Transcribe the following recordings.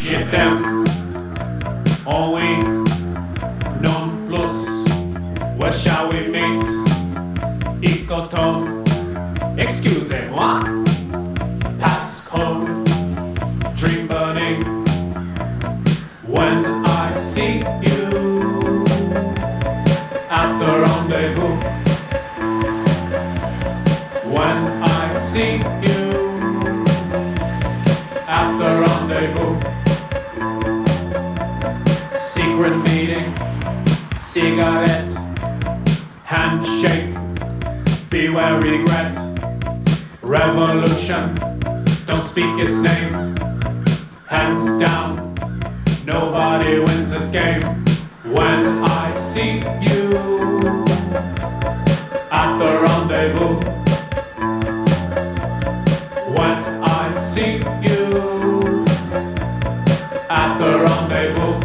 Je t'aime, oh oui, non plus. Where shall we meet? Ikoto, excusez-moi. Passcode, dream burning. When I see you at the rendezvous. When I see you at the rendezvous. Secret meeting, cigarette, handshake, beware regret. Revolution, don't speak its name. Hands down, nobody wins this game. When I see you at the rendezvous. When I see you at the rendezvous.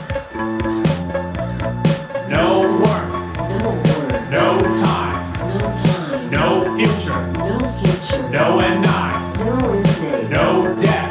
No work, no time, no future, no and I, no death.